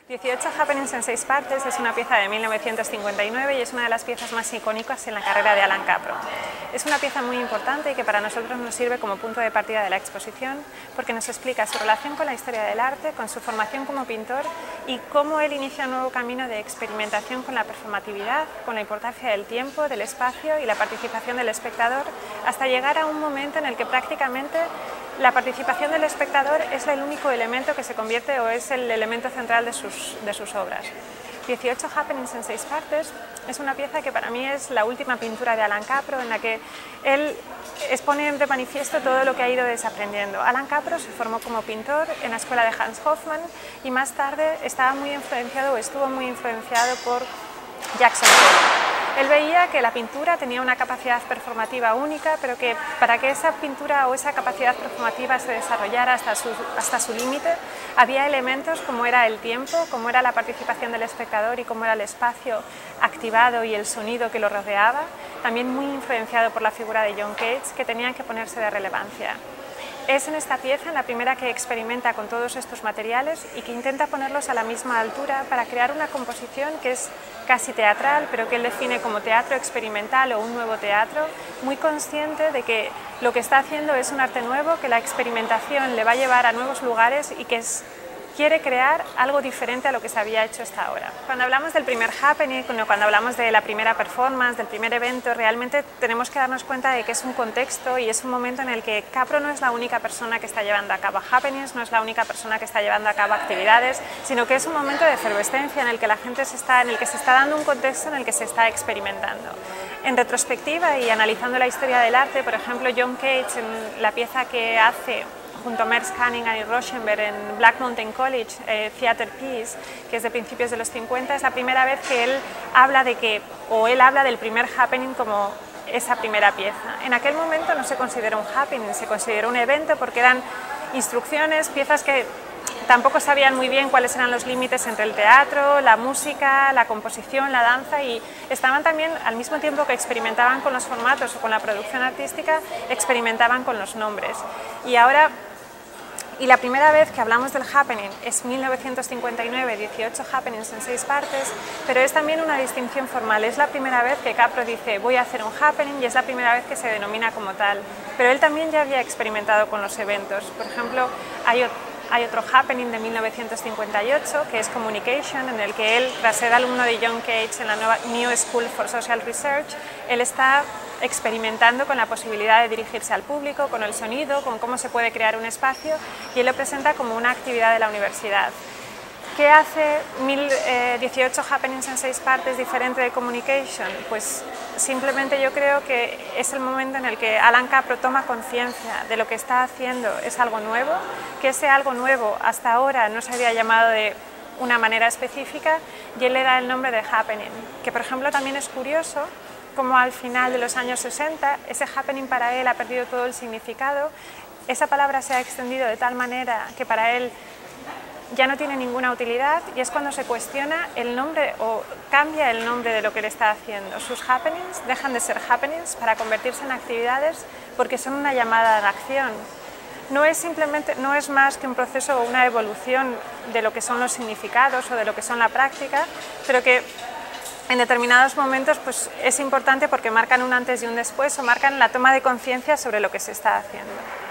18 Happenings en 6 partes es una pieza de 1959 y es una de las piezas más icónicas en la carrera de Alan Capro. Es una pieza muy importante y que para nosotros nos sirve como punto de partida de la exposición porque nos explica su relación con la historia del arte, con su formación como pintor y cómo él inicia un nuevo camino de experimentación con la performatividad, con la importancia del tiempo, del espacio y la participación del espectador, hasta llegar a un momento en el que prácticamente la participación del espectador es el único elemento que se convierte o es el elemento central de sus obras. 18 Happenings en 6 partes es una pieza que para mí es la última pintura de Alan Capro, en la que él expone de manifiesto todo lo que ha ido desaprendiendo. Alan Capro se formó como pintor en la escuela de Hans Hofmann y más tarde estuvo muy influenciado por Jackson Pollock. Él veía que la pintura tenía una capacidad performativa única, pero que para que esa pintura o esa capacidad performativa se desarrollara hasta su límite, había elementos como era el tiempo, como era la participación del espectador y como era el espacio activado y el sonido que lo rodeaba, también muy influenciado por la figura de John Cage, que tenían que ponerse de relevancia. Es en esta pieza la primera que experimenta con todos estos materiales y que intenta ponerlos a la misma altura para crear una composición que es casi teatral, pero que él define como teatro experimental o un nuevo teatro, muy consciente de que lo que está haciendo es un arte nuevo, que la experimentación le va a llevar a nuevos lugares y que quiere crear algo diferente a lo que se había hecho hasta ahora. Cuando hablamos del primer happening, cuando hablamos de la primera performance, del primer evento, realmente tenemos que darnos cuenta de que es un contexto y es un momento en el que Capro no es la única persona que está llevando a cabo happenings, no es la única persona que está llevando a cabo actividades, sino que es un momento de efervescencia en el que la gente se está dando un contexto en el que se está experimentando. En retrospectiva y analizando la historia del arte, por ejemplo, John Cage en la pieza que hace junto a Merce Cunningham y Rauschenberg en Black Mountain College, Theater Piece, que es de principios de los 50, es la primera vez que él habla del primer happening como esa primera pieza. En aquel momento no se consideró un happening, se consideró un evento porque eran instrucciones, piezas que tampoco sabían muy bien cuáles eran los límites entre el teatro, la música, la composición, la danza, y estaban también, al mismo tiempo que experimentaban con los formatos o con la producción artística, experimentaban con los nombres. Y la primera vez que hablamos del happening es 1959, 18 happenings en 6 partes, pero es también una distinción formal. Es la primera vez que Capro dice voy a hacer un happening y es la primera vez que se denomina como tal. Pero él también ya había experimentado con los eventos. Por ejemplo, hay otro happening de 1958 que es Communication, en el que él, tras ser alumno de John Cage en la nueva New School for Social Research, él está experimentando con la posibilidad de dirigirse al público, con el sonido, con cómo se puede crear un espacio, y él lo presenta como una actividad de la universidad. ¿Qué hace 18 happenings en 6 partes diferente de Communication? Pues simplemente yo creo que es el momento en el que Alan Capro toma conciencia de lo que está haciendo es algo nuevo, que ese algo nuevo hasta ahora no se había llamado de una manera específica, y él le da el nombre de happening, que por ejemplo también es curioso como al final de los años 60 ese happening para él ha perdido todo el significado, esa palabra se ha extendido de tal manera que para él ya no tiene ninguna utilidad, y es cuando se cuestiona el nombre o cambia el nombre de lo que él está haciendo. Sus happenings dejan de ser happenings para convertirse en actividades porque son una llamada a la acción. No es más que un proceso o una evolución de lo que son los significados o de lo que son la práctica, pero que en determinados momentos pues, es importante porque marcan un antes y un después o marcan la toma de conciencia sobre lo que se está haciendo.